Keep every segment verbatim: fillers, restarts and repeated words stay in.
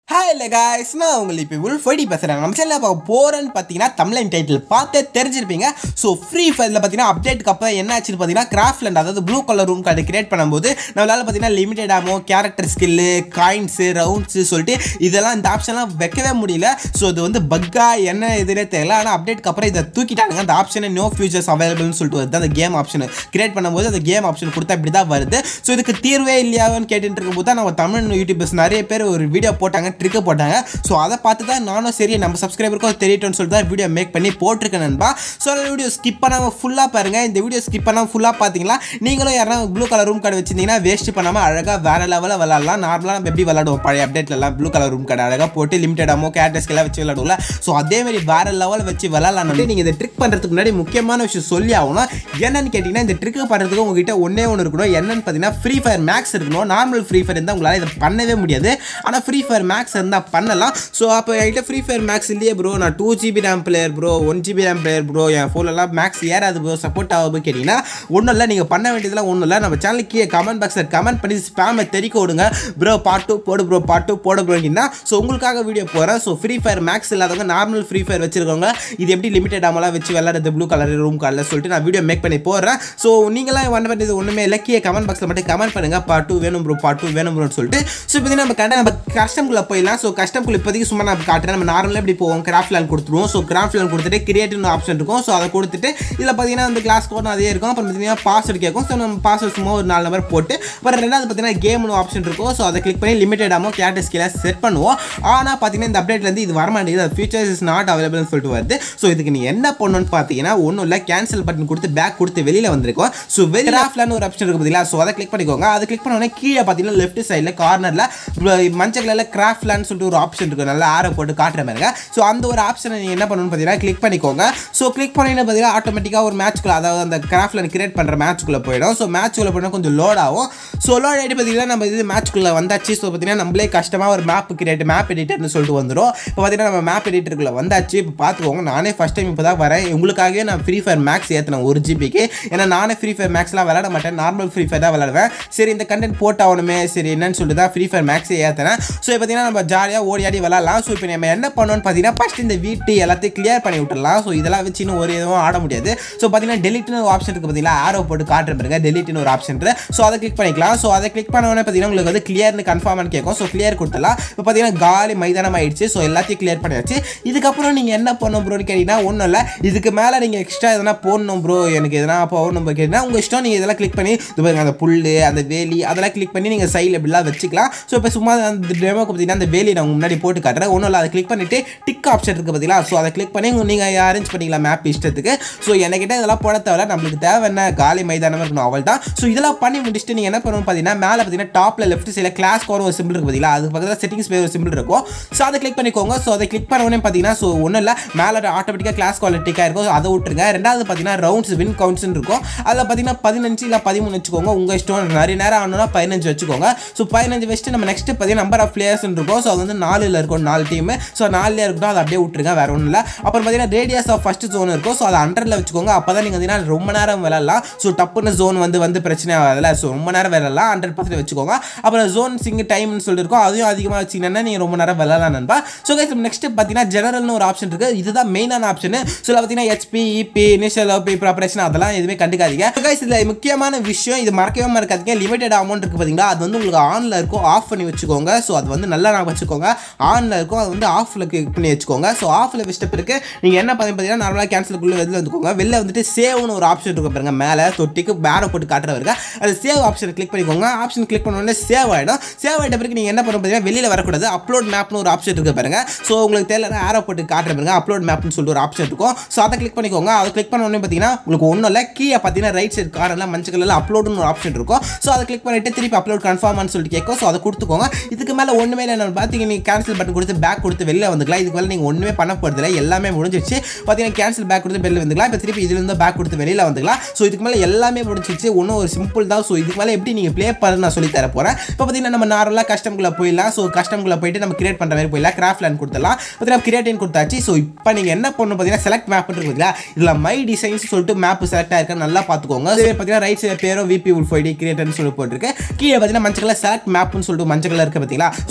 Hi guys, நான் உங்கள் இப்போ உல்ஃபடி பேசுகிறேன். நம்ம சேனலில் பார்க்க போகிறேன்னு பார்த்தீங்கன்னா தமிழ் டைட்டில் பார்த்தே தெரிஞ்சிருப்பீங்க. ஸோ ஃப்ரீ ஃபயரில் பார்த்தீங்கன்னா அப்டேட்டுக்கு அப்புறம் என்ன ஆச்சுன்னு பார்த்தீங்கன்னா கிராஃப்ட்லேண்ட் அதாவது blue colour room card create பண்ணும்போது நம்மளால் பார்த்தீங்கன்னா limited ammo character skill coins rounds சொல்லிட்டு இதெல்லாம் இந்த ஆப்ஷன்லாம் வைக்கவே முடியல. ஸோ இது வந்து பக்கா என்ன இதுனே தெரியல. ஆனால் அப்டேட்டுக்கு அப்புறம் இதை தூக்கிட்டாங்க. அந்த ஆப்ஷனை நோ ஃபியூச்சர்ஸ் அவைலபிள்னு சொல்லிட்டு வருது. அந்த கேம் ஆப்ஷன் கிரியேட் பண்ணும்போது அந்த கேம் ஆப்ஷன் கொடுத்தா இப்படி தான் வருது. ஸோ இதுக்கு தீர்வே இல்லையான்னு கேட்டுட்டு இருக்கும்போது தான் நம்ம தமிழ் யூடியூபர்ஸ் நிறைய பேர் ஒரு வீடியோ போட்டாங்க, ட்ரிக்கு போட்டாங்க. ஸோ அதை பார்த்து தான் நானும் சரி நம்ம சப்ஸ்கிரைபருக்கும் தெரியட்டும்னு சொல்லிட்டு தான் வீடியோ மேக் பண்ணி போட்டிருக்கேன் நண்பா. ஸோ அந்த வீடியோ ஸ்கிப் பண்ணாமல் ஃபுல்லாக பாருங்கள். இந்த வீடியோ ஸ்கிப் பண்ணாமல் ஃபுல்லாக பார்த்தீங்களா நீங்களும் யாரா ப்ளூ கலர் ரூம் கார்டு வச்சிருந்தீங்கன்னா வேஸ்ட் பண்ணாமல் அழகாக வேறு லெவலில் விளாட்லாம். நார்மலாக நம்ம எப்படி விளாடுவோம் பழைய அப்டேட்லாம் ப்ளூ கலர் ரூம் கார்டு அழகாக போட்டு லிமிடெட் அமோ கேரக்டர்ஸ்க்கெல்லாம் வச்சு விளாடுவோம்ல. ஸோ அதேமாதிரி வேறு லெவலில் வச்சு விளாட்லாம். நீங்கள் இந்த ட்ரிக் பண்ணுறதுக்கு முன்னாடி முக்கியமான விஷயம் சொல்லி ஆகணும். என்னன்னு கேட்டிங்கன்னா இந்த ட்ரிக்கு பண்ணுறதுக்கு உங்ககிட்ட ஒன்றே ஒன்று இருக்கணும். என்னன்னு பார்த்தீங்கன்னா ஃப்ரீ ஃபயர் மேக்ஸ் இருக்கணும். நார்மல் ஃப்ரீ ஃபயர் இருந்தால் உங்களால் இதை பண்ணவே முடியாது. ஆனால் ஃப்ரீ ஃபயர் மேக்ஸ் இருந்தால் பண்ணலாம். ஸோ அப்போ என்கிட்ட ஃப்ரீ ஃபயர் மேக்ஸ் இல்லையே ப்ரோ, நான் two GB RAM player bro, one GB RAM player bro, என் ஃபோன்லாம் மேக்ஸ் ஏறாது ப்ரோ, சப்போர்ட் ஆகும் கேட்டிங்கன்னா ஒன்றும் இல்லை. நீங்கள் பண்ண வேண்டியதெல்லாம் ஒன்றும் இல்லை. நம்ம சேனலுக்கு கமெண்ட் பாக்ஸில் கமெண்ட் பண்ணி ஸ்பேமை தெரிக்க விடுங்க. ப்ரோ பார்ட் டூ போடு ப்ரோ, பார்ட் டூ போட ப்ரோங்கன்னா ஸோ உங்களுக்காக வீடியோ போகிறேன். ஸோ ஃப்ரீ ஃபயர் மேக்ஸ் இல்லாதவங்க நார்மல் ஃப்ரீ ஃபயர் வச்சிருக்கவங்க இது எப்படி லிமிடெட் ஆமலாம் வச்சு விளாடுறது ப்ளூ கலர் ரூம் கார்டில் சொல்லிட்டு நான் வீடியோ மேக் பண்ணி போடுறேன். ஸோ நீங்களாம் பண்ண வேண்டியது ஒன்றுமே இல்லை. கீழே கமெண்ட் பாக்ஸில் மட்டும் கமெண்ட் பண்ணுங்கள் பார்ட் டூ வேணும் ப்ரோ, பார்ட் டூ வேணும் ப்ரோன்னு சொல்லிட்டு. ஸோ இப்போ நம்ம கண்ட நம்ம கஸ்டம்குள்ளே போயிடலாம். ஸோ கஸ்டம்குள்ளே இப்போதைக்கு சும்மா நான் காட்டுறேன். நம்ம நார்மலாக எப்படி போவோம், கிராஃப்ட் லேண்ட் கொடுத்துருவோம். ஸோ கிராஃப்ட் லேண்ட் கொடுத்துட்டு கிரியேட்டிவ்னு ஆப்ஷன் இருக்கும். ஸோ அதை கொடுத்துட்டு இதில் பார்த்தீங்கன்னா அந்த கிளாஸ் கோட் அதே இருக்கும். அப்புறம் பார்த்தீங்கன்னா பாஸ்வேர்டு கேட்கும். ஸோ நம்ம பாஸ்வேர்ட் சும்மா ஒரு நாலு நம்பர் போட்டு அப்புறம் ரெண்டாவது பார்த்தீங்கன்னா கேம்னு ஆப்ஷன் இருக்கும். ஸோ அதை கிளிக் பண்ணி லிமிடெட் ஆமோ கேரக்டர் ஸ்கில்லை செட் பண்ணுவோம். ஆனால் பார்த்தீங்கன்னா இந்த அப்டேட்லேருந்து இது வர மாட்டேங்குது. ஃபியூச்சர்ஸ் இஸ் நாட் அவைலபிள்னு சொல்லிட்டு வருது. ஸோ இதுக்கு நீ என்ன பண்ணணும்னு பார்த்தீங்கன்னா ஒன்றும் இல்லை, கேன்சல் பட்டன் கொடுத்து பேக் கொடுத்து வெளியில் வந்திருக்கும். ஸோ வெளியே கிராஃப்ட் லேண்ட் ஒரு ஆப்ஷன் இருக்குது பார்த்தீங்களா. ஸோ அதை கிளிக் பண்ணிக்கோங்க. அதை கிளிக் பண்ணோடனே கீழே பார்த்தீங்கன்னா லெஃப்ட் சைடில் கார்னரில் மஞ்சள் கலரில் கிராஃப்ட் லேண்ட் சொல்லிட்டு ஒரு ஆப்ஷன் இருக்கும். நல்லா ஆரோ போட்டு காட்டுற மாதிரி. ஸோ அந்த ஒரு ஆப்ஷனை நீங்கள் என்ன பண்ணணும்னு பார்த்தீங்கன்னா கிளிக் பண்ணிக்கோங்க. ஸோ கிளிக் பண்ணிட்டு பார்த்தீங்கன்னா ஆட்டோமேட்டிக்காக ஒரு மேட்ச்க்குள்ள அதாவது அந்த கிராஃப்ட்ல கிரியேட் பண்ணுற மேட்ச்க்குள்ளே போயிடும். ஸோ மேட்ச்க்குள்ளே போனால் கொஞ்சம் லோட் ஆகும். ஸோ லோட் ஆகிட்டு பார்த்தீங்கன்னா நம்ம இது மேட்ச்க்குள்ளே வந்தாச்சு. ஸோ பார்த்தீங்கன்னா நம்மளே கஷ்டமாக ஒரு மேப் கிரியேட் மேப் எடிட்டர்னு சொல்லிட்டு வந்துடும். இப்போ பார்த்தீங்கன்னா நம்ம மேப் எடிட்டருக்குள்ளே வந்தாச்சு. இப்போ பார்த்துக்கோங்க, நானே ஃபஸ்ட் டைம் இப்போ தான் வரேன். உங்களுக்காகவே நான் ஃப்ரீ ஃபயர் மேக்ஸ் ஏற்றினேன் ஒரு ஜிபிக்கு. ஏன்னா நானே ஃப்ரீ ஃபயர் மேக்ஸ்லாம் விளாட மாட்டேன், நார்மல் ஃப்ரீ ஃபயர் தான் விளாடுவேன். சரி இந்த கண்டென்ட் போட்டாகணுமே சரி என்னன்னு சொல்லிட்டு தான் ஃப்ரீ ஃபயர் மேக்ஸே ஏற்றினேன். ஸோ பார்த்தீங்கன்னா நம்ம ஜாலியாக ஓடி ஆடி விளாட்லாம். ஸோ இப்போ நம்ம என்ன பண்ணணும்னு பார்த்தீங்கன்னா ஃபஸ்ட் இந்த வீட்டு எல்லாத்தையும் கிளியர் பண்ணி விட்டுடலாம். ஸோ இதெல்லாம் வச்சு இன்னும் ஒரு எதுவும் ஆட முடியாது. ஸோ பார்த்தீங்கன்னா டெலிட்னு ஒரு ஆப்ஷன் இருக்குது பார்த்தீங்களா, ஆரோ போட்டு காட்டுற பாருங்க டெலிட்னு ஒரு ஆப்ஷன். ஸோ அதை கிளிக் பண்ணிக்கலாம். ஸோ அதை கிளிக் பண்ண உடனே பார்த்தீங்கன்னா உங்களுக்கு வந்து கிளியர்னு கன்ஃபார்ம்னு கேட்கும். ஸோ கிளியர் கொடுத்துலாம். இப்போ பார்த்தீங்கன்னா காலி மைதானம் ஆயிடுச்சு. ஸோ எல்லாத்தையும் கிளியர் பண்ணியாச்சு. இதுக்கப்புறம் நீங்கள் என்ன பண்ணணும் ப்ரோன்னு கேட்டிங்கன்னா ஒன்றும் இல்லை, இதுக்கு மேலே நீங்கள் எக்ஸ்ட்ரா எதனா போடணும் ப்ரோ, எனக்கு எதனா போகணும் கேட்டிங்கன்னா உங்கள் இஷ்டம். நீங்கள் இதெல்லாம் கிளிக் பண்ணி இது பாருங்க அந்த புல் அந்த வேலி அதெல்லாம் கிளிக் பண்ணி நீங்கள் சைடில் எப்படிலாம் வச்சுக்கலாம். ஸோ இப்போ சும்மா அந்த டெமோக்கு பார்த்தீங்கன்னா அந்த வேலி நான் முன்னாடி போட்டு காட்டுறேன். ஒன்றும் இல்லை, அதை கிளிக் பண்ணிவிட்டு டிக் ஆப்ஷன் இருக்குது பார்த்தீங்களா. ஸோ அதை கிளிக் பண்ணி நீங்கள் அரேஞ்ச் பண்ணிக்கலாம் மேப் இஷ்டத்துக்கு. ஸோ என்கிட்ட இதெல்லாம் போட தேவை, நம்மளுக்கு தேவை என்ன காலி மைதானமாக இருக்கணும் அவள் தான். ஸோ இதெல்லாம் பண்ணி முடிச்சுட்டு நீங்கள் என்ன பண்ணணும் பார்த்தீங்கன்னா மேலே பார்த்தீங்கன்னா டாப்பில் லெஃப்ட் சைடில் கிளாஸ் கோர் ஒரு சிம்பிள் இருக்குது பார்த்தீங்களா, அதுக்கு பக்கத்தில் செட்டிங்ஸ் பேர் ஒரு சிம்பிள் இருக்கும். ஸோ அதை கிளிக் பண்ணிக்கோங்க. ஸோ அதை கிளிக் பண்ண உடனே பார்த்தீங்கன்னா ஸோ ஒன்றும் இல்லை, மேலே ஆட்டோமேட்டிக்காக கிளாஸ் குவாலிட்டிக்காக இருக்கும். அதை விட்டுருங்க. ரெண்டாவது பார்த்தீங்கன்னா ரவுண்ட்ஸ் வின் கவுண்ட்ஸ்னு இருக்கும். அதில் பார்த்தீங்கன்னா பதினஞ்சு இல்லை பதிமூணு வச்சுக்கோங்க. உங்கள் இஷ்டம், நிறைய நேரம் ஆனோன்னா பதினஞ்சு வச்சுக்கோங்க. ஸோ பதினஞ்சு வச்சுட்டு நம்ம நெக்ஸ்ட் பார்த்தீங்கன்னா நம்பர் ஆஃப் பிளேயர்ஸ் இருக்கும். ஸோ அது வந்து நாலில் இருக்கும், நாலு டீம். ஸோ நாலுல இருக்கட்டும், அதை அப்படியே விட்டுருங்க, வேற ஒன்றும் இல்லை. அப்புறம் பார்த்தீங்கன்னா ரேடியஸ் ஆஃப் ஃபர்ஸ்ட் ஜோன் இருக்கும். ஸோ அதை ஹண்ட்ரட்ல வச்சுக்கோங்க. அப்போ தான் நீங்கள் பார்த்தீங்கன்னா ரொம்ப நேரம் விளாட்லாம். ஸோ டப்புன்னு ஜோன் வந்து வந்து பிரச்சனை ஆகாதுல்ல. ஸோ ரொம்ப நேரம் விளாட்லாம், ஹண்ட்ரட் பர்சன்ட் வச்சுக்கோங்க. அப்புறம் ஜோன் சிங் டைம்னு சொல்லியிருக்கோம், அதையும் அதிகமாக வச்சிங்கன்னா நீங்கள் ரொம்ப நேரம் விளாட்லாம் நண்பா. ஸோ கைஸ் நெக்ஸ்ட் பார்த்தீங்கன்னா ஜெனரல்னு ஒரு ஆப்ஷன் இருக்குது. இதுதான் மெயினான ஆப்ஷன். ஸோ பார்த்தீங்கன்னா HP EP initial OP preparation அதெல்லாம் எதுவுமே கண்டுக்காதீங்க. கைஸ் இதில் முக்கியமான விஷயம், இது மறக்கவே மறக்காதீங்க, லிமிடெட் அமௌண்ட் இருக்குது பார்த்தீங்களா, அது வந்து உங்களுக்கு ஆனில் இருக்கும், ஆஃப் பண்ணி வச்சுக்கோங்க. ஸோ அது வந்து நல்லா நான் வச்சுக்கோங்க. ஆனில் இருக்கும், அது வந்து ஆஃபில் கிளிக் பண்ணி வச்சுக்கோங்க. ஸோ ஆஃபில் வச்சிட்ட பிறகு நீங்கள் என்ன பண்ணி பார்த்தீங்கன்னா நார்மலாக கேன்சலுக்குள்ளே வெளில வந்துக்கோங்க. வெளில வந்துட்டு சேவ்னு ஒரு ஆப்ஷன் இருக்கும் பாருங்க, மேலே தொட்டிக்கு பேரை போட்டு காட்டுறவருக்கு அது சேவ் ஆப்ஷன் கிளிக் பண்ணிக்கோங்க. ஆப்ஷன் கிளிக் பண்ண உடனே சேவ் ஆகிடும். சேவ் ஆகிட்ட பிறகு நீங்கள் என்ன பண்ண பார்த்தீங்கன்னா வெளியில் வரக்கூடாது, அப்லோட் மேப்னு ஒரு ஆப்ஷன் இருக்குது பாருங்க. ஸோ உங்களுக்கு தெரியல ஆரோ போட்டு காட்டுற பாருங்க, அப்லோட் மேப்னு சொல்லிட்டு ஒரு ஆப்ஷன் இருக்கும். ஸோ அதை கிளிக் பண்ணிக்கோங்க. அதை கிளிக் பண்ண உடனே பார்த்தீங்கன்னா உங்களுக்கு ஒன்றும் இல்லை, கீழே பார்த்தீங்கன்னா ரைட் சைடு கார்னரில் மஞ்சள் கலரில் அப்லோடுன்னு ஒரு ஆப்ஷன் இருக்கும். ஸோ அதை கிளிக் பண்ணிட்டு திருப்பி அப்லோட் கன்ஃபார்ம்னு சொல்லிட்டு கேட்கும். ஸோ அதை கொடுத்துக்கோங்க. இதுக்கு மேலே ஒன்றுமே இல்லை, பார்த்தீங்கன்னா நீங்கள் கேன்சல் பட்டன் கொடுத்து பேக் கொடுத்து வெளில வந்துக்கலாம். இதுக்கு மேலே நீங்கள் ஒன்றுமே பண்ண போகிறதில்ல, எல்லாமே முடிஞ்சிருச்சு. பார்த்தீங்கன்னா கேன்சல் பேக் கொடுத்து வெளில வந்துக்கலாம். இப்போ திருப்பி இதுலேருந்து பேக் கொடுத்து வெளியில் வந்துக்கலாம். ஸோ இதுக்கு மேலே எல்லாமே முடிஞ்சிருச்சு. ஒன்றும் ஒரு சிம்பிள் தான். ஸோ இதுக்கு மேலே எப்படி நீங்கள் ப்ளே பண்ண நான் சொல்லி தர போகிறேன். இப்போ பார்த்தீங்கன்னா நம்ம நார்மலாக கஸ்டம்குள்ளே போயிடலாம். ஸோ கஸ்டம்குள்ளே போயிட்டு நம்ம கிரியேட் பண்ணுற மாதிரி போயிடலாம். கிராஃப்ட் லேண்ட் கொடுத்துடலாம். பார்த்தீங்கன்னா கிரியேட்டின் கொடுத்தாச்சு. ஸோ இப்போ நீங்கள் என்ன பண்ணணும் பார்த்தீங்கன்னா செலக்ட் மேப் இருக்குங்களா, இதில் மை டிசைன்ஸ் சொல்லிட்டு மேப் செலக்ட் ஆகிருக்க நல்லா பார்த்துக்கோங்க. பார்த்தீங்கன்னா ரைட் சைடு பேரும் விபி உல்ஃபைடி கிரியேட்டர்னு சொல்லி போட்டிருக்கு. கீழே பார்த்தீங்கன்னா மஞ்சள் கலர் செலக்ட் மேப்னு சொல்லிட்டு மஞ்சள் கலர் இருக்குது பார்த்தீங்களா. ஸோ அதை கிளிக்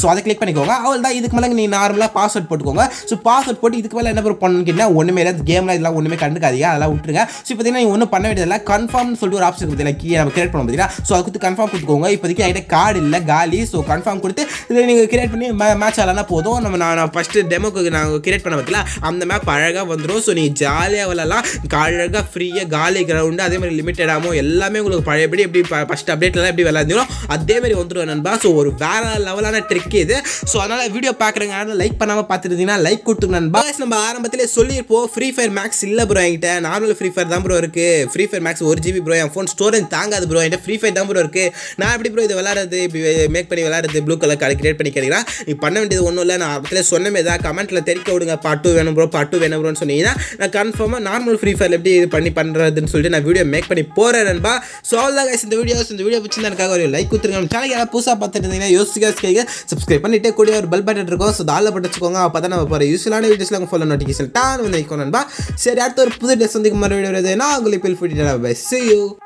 பண்ணிக்கோங்க. அவள் தான் இதுக்கு மேலே நீங்கள் நார்மலாக பாஸ்வேர்ட் போட்டுக்கோங்க. ஸோ பாஸ்வேர்ட் போட்டு இதுக்கு மேலே என்ன பண்ணணும்னு கேட்டால் ஒன்றுமே இல்லை, கேம்லாம் இதெல்லாம் ஒன்றுமே கண்டுக்காதீங்க, அதெல்லாம் விட்டுருங்க. ஸோ பார்த்தீங்கன்னா நீங்கள் ஒன்றும் பண்ண வேண்டியதில்லை, கன்ஃபார்ம்னு சொல்லிட்டு ஒரு ஆப்ஷன் கொடுத்தீங்க கீழே நம்ம கிரியேட் பண்ண பார்த்தீங்கன்னா. ஸோ அது கொடுத்து கன்ஃபார்ம் கொடுத்துக்கோங்க. இப்போதைக்கு என்கிட்ட கார்டு இல்லை, காலி. ஸோ கன்ஃபார்ம் கொடுத்து இதை நீங்கள் கிரியேட் பண்ணி மேட்ச் ஆகலாம் போதும். நம்ம நான் ஃபஸ்ட்டு டெமோக்கு நாங்கள் கிரியேட் பண்ண பார்த்தீங்களா, அந்த மேப் அழகாக வந்துடும். ஸோ நீங்கள் ஜாலியாக விளாட்லாம், அழகாக ஃப்ரீயாக காலி கிரவுண்டு, அதே மாதிரி லிமிட்டடாகவும் எல்லாமே உங்களுக்கு பழையபடி எப்படி ஃபஸ்ட் அப்டேட்லாம் எப்படி விளாட்றோம் அதேமாதிரி வந்துடும் நண்பா. ஸோ ஒரு வேறு லெவலான ட்ரிக் இது. ஸோ அதனால் வீடியோ பார்க்குறேங்க, லைக் பண்ணாமல் பார்த்துருந்தீங்கன்னா லைக் கொடுத்துங்க நண்பா. நம்ம ஆரம்பத்திலே சொல்லியிருப்போம் ஃப்ரீ ஃபயர் மேக்ஸ் இல்லை ப்ரோ, என்கிட்ட நார்மல் ஃப்ரீ ஃபயர் தான் ப்ரோ இருக்குது. ஃப்ரீ ஃபயர் மேக்ஸ் ஒரு ஜிபி ப்ரோ, என் ஃபோன் ஸ்டோரேஜ் தாங்காது ப்ரோ, என்கிட்ட ஃப்ரீ ஃபயர் தான் ப்ரோ இருக்குது. நான் எப்படி ப்ரோ இது விளாட்றது, இப்படி மேக் பண்ணி விளாட்றது, ப்ளூ கலர் கார்டு கிரியேட் பண்ணி கேட்குறேன். நீ பண்ண வேண்டியது ஒன்றும் இல்லை, நான் ஆரம்பத்தில் சொன்னமே தான், கமெண்ட்டில் தெரிவிக்க விடுங்க, பாட்டு வேணும் ப்ரோ, பாட்டு வேணும் ப்ரோன்னு சொன்னீங்கன்னா நான் கன்ஃபார்மாக நார்மல் ஃப்ரீ ஃபயர் எப்படி இது பண்ணி பண்ணுறதுன்னு சொல்லிட்டு நான் வீடியோ மேக் பண்ணி போகிறேன் நண்பா. ஸோ அவ்வளோதான் கைஸ் இந்த வீடியோஸ். இந்த வீடியோ பிடிச்சிருந்தா எனக்காக ஒரு லைக் கொடுத்துருங்க. நம்ம சேனல் யாராவது புதுசாக பார்த்துட்டு இருந்தீங்கன்னா யோசிக்க சப்ஸ்கிரைப் பண்ணிட்டு கூட ஒரு பெல் பட்டன் இருக்கும். ஸோ தாளில் போட்டு வச்சுக்கோங்க, அப்போ தான் நம்ம போகிற யூஸ்ஃபுல்லான வீடியோஸ்லாம் உங்கள் ஃபோன் நோட்டிஃபிகேஷன் டான் வந்து வைக்கணும் நண்பா. சரி, அடுத்த ஒரு புது டெஸ்ட் வந்து மறு வீடியோ வருது. நான் உங்களுக்கு பில் ஃபுட்டி பை see you.